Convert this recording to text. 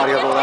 りがとうございます。